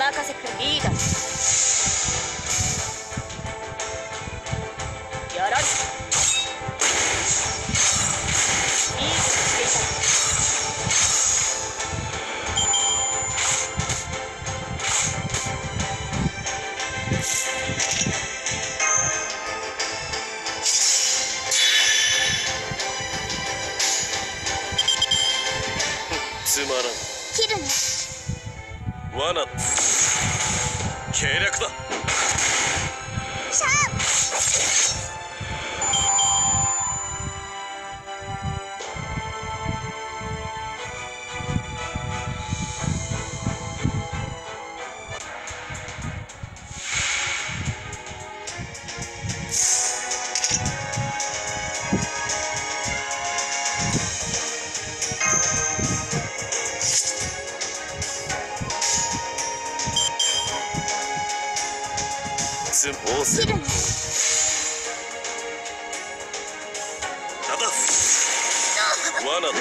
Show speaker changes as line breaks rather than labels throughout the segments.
任せくれ。リーダーやられた。いいことしていた。
つまらん。
切るね。
罠計略だ。
シャー
切るね。罠だ。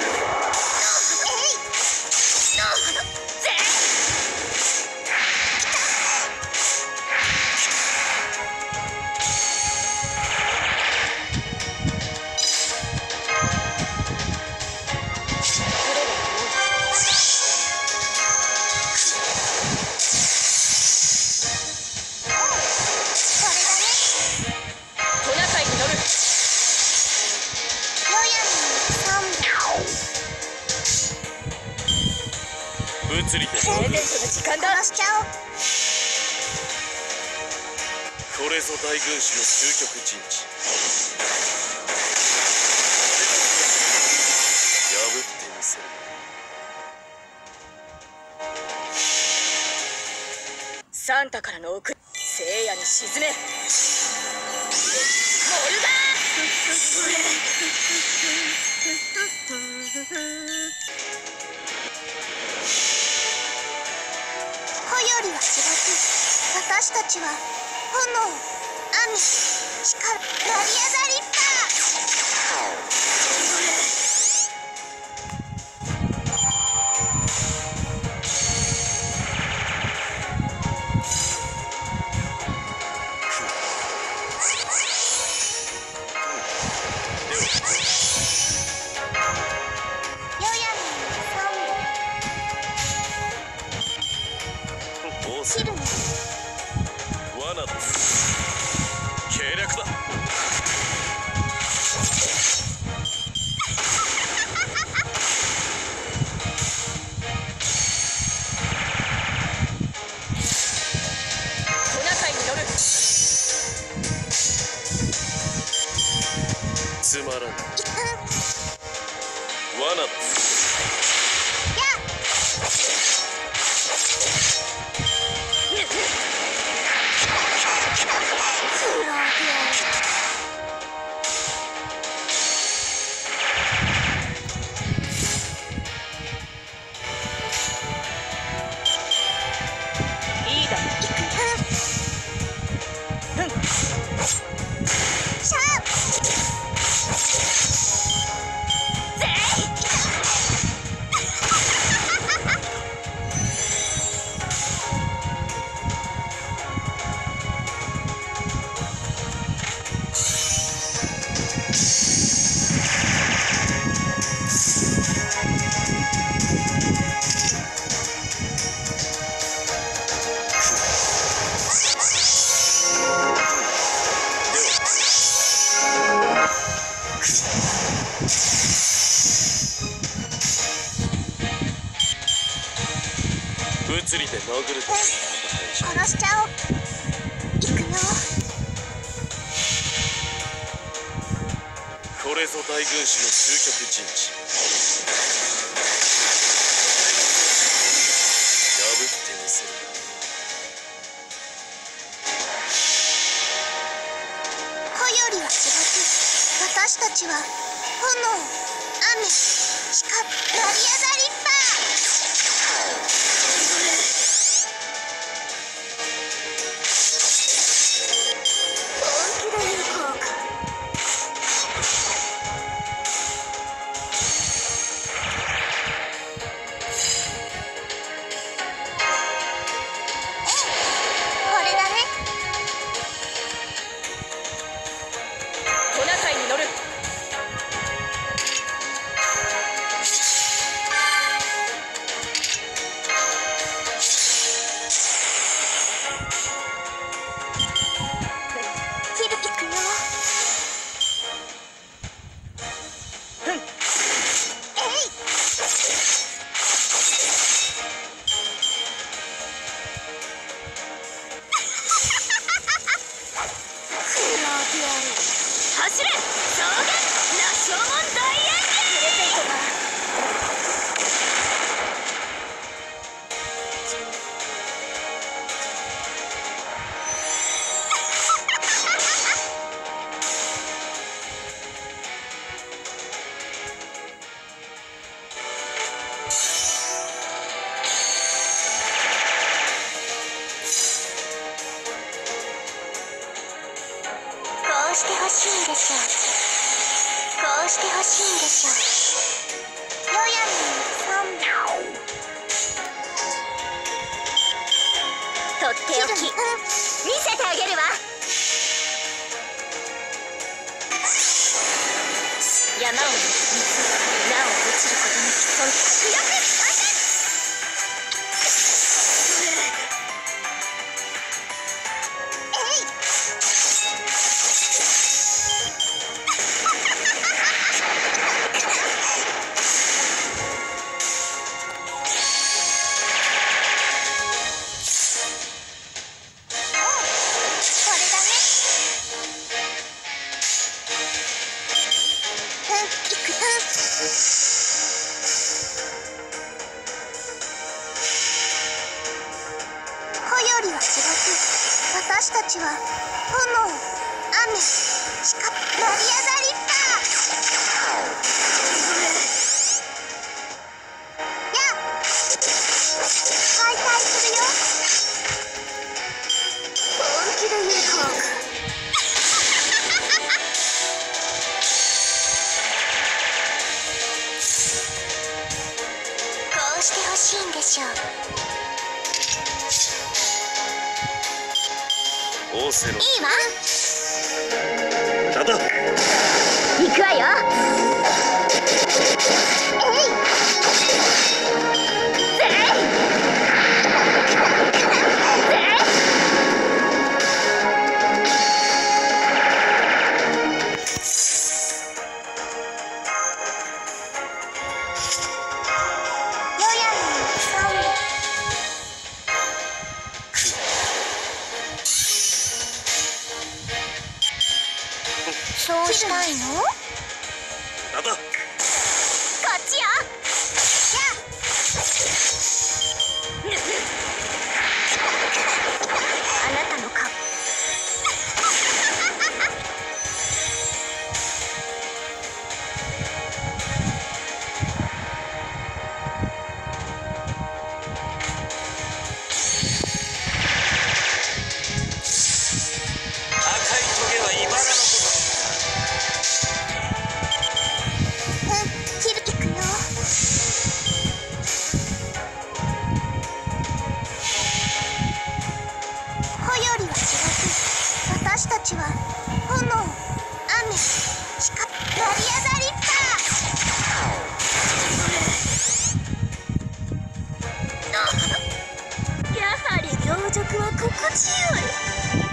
物理で
プレゼントの時間だ。
殺しちゃおう。
これぞ大軍師の究極陣地。破ってみせる。
サンタからの贈り、聖夜に沈め。モルガ
子よりは違って私たちは炎、雨、光、ラリアザリッパ
切るね。罠だ。計略だ。
トナカイに乗る。
つまらん。罠だ。物理で殴る。
殺しちゃおう。行くよ。
これぞ大軍師の究極陣地。破ってみせる。
子よりは違って私たちは炎、雨、光、ラリアザリッパー。 してほしいんでしょう。こうしてほしいんでしょう。よやみ3秒。
とっておき見せてあげるわ。山を見つ水なお落ちることなきそん強く
私たちは炎、雨、しかマリアザリッパー。やっ解体するよ。本気で言うか。こうしてほしいんでしょう。
オセロ
いいわ。
ただ
行くわよ。
そうしたいの？
ただ
こっちよ。あなたの顔私たちは炎、雨、しかマリアザリッパー。やはり病弱は心地よい。